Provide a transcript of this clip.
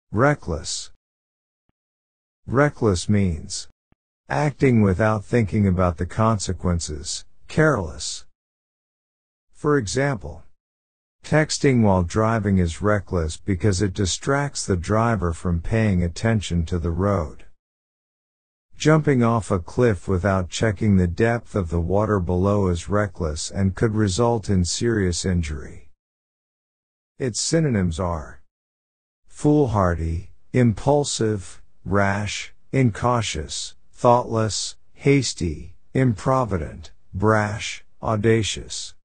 Reckless. Reckless means acting without thinking about the consequences, careless. For example, texting while driving is reckless because it distracts the driver from paying attention to the road. Jumping off a cliff without checking the depth of the water below is reckless and could result in serious injury. Its synonyms are foolhardy, impulsive, rash, incautious, thoughtless, hasty, improvident, brash, audacious.